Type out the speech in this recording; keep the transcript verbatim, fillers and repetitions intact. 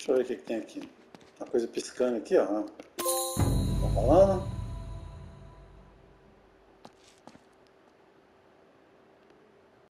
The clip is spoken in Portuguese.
Deixa eu ver o que, que tem aqui. Uma coisa piscando aqui, ó. Tá falando?